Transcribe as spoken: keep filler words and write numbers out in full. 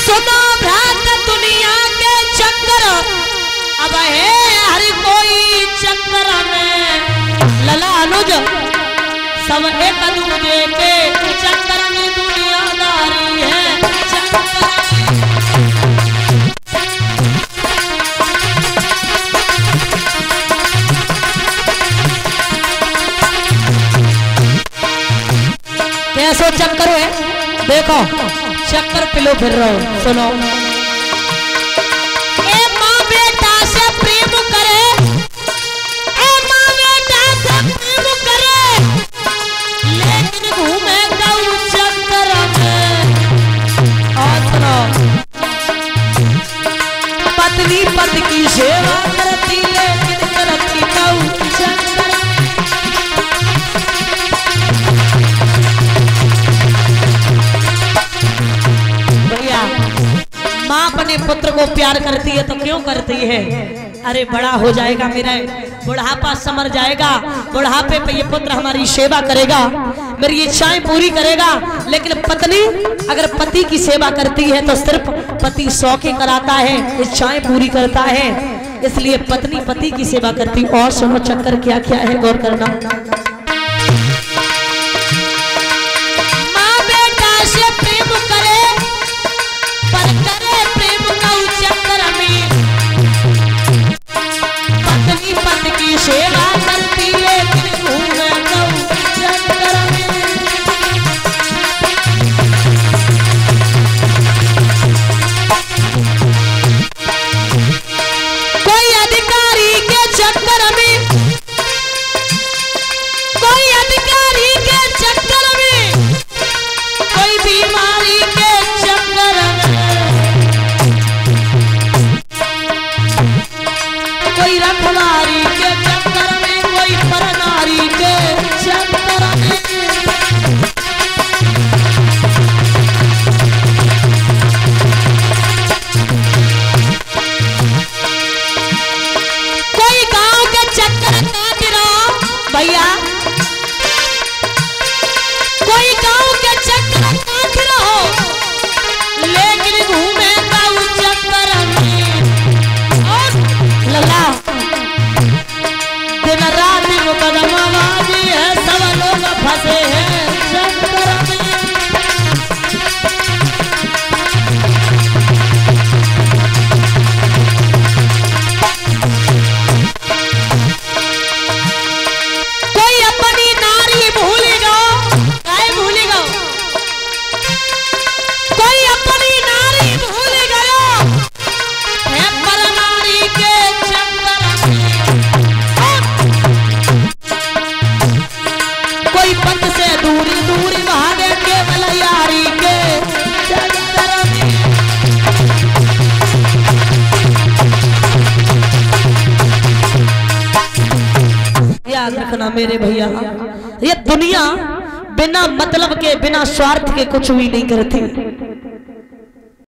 सुनो भ्रात दुनिया के चक्कर अब है हर कोई चक्कर में लला अनुज सब एक दूजे के चक्कर में दुनियादारी है कैसो चक्कर है देखो चक्कर पिलो फिर रहो सुनो ए माँ बेटा से प्रेम करे ए माँ बेटा से प्रेम करे लेकिन घूमे गऊ चक्कर में और सुनो पत्नी पति की सेवा करती लेकिन करती गऊ चक्कर माँ अपने पुत्र को प्यार करती है तो क्यों करती है? अरे बड़ा हो जाएगा मेरा बुढ़ापा समर जाएगा बुढ़ापे पे ये पुत्र हमारी सेवा करेगा मेरी इच्छाएं पूरी करेगा लेकिन पत्नी अगर पति की सेवा करती है तो सिर्फ पति शौक़ कराता है इच्छाएं पूरी करता है इसलिए पत्नी पति की सेवा करती। और सुनो चक्कर क्या क्या है गौर करना। सेवा करती लेकिन घूमे गऊ चक्कर में कोई अधिकारी के चक्कर में कोई अधिकारी के चक्कर में कोई बीमारी के चक्कर में कोई रखवारी के चक्कर में कोई परनारी के चक्कर में कोई गांव के चक्कर काट रहा भैया कोई गांव के चक्कर काट रहा लेकिन घूमे गांव चक्कर में और लला दिन रात मुकदमाबाजी है सब लोग फंसे हैं चक्कर में कोई अपनी नारी भूलेगा काय भूलेगा कोई अपनी नारी भूल गया है पर नारी के चक्कर कोई पंथ से दूरी दूरी भागे केवल यारी के चक्कर में याद रखना मेरे भैया ये दुनिया बिना मतलब के बिना स्वार्थ के कुछ भी नहीं करती।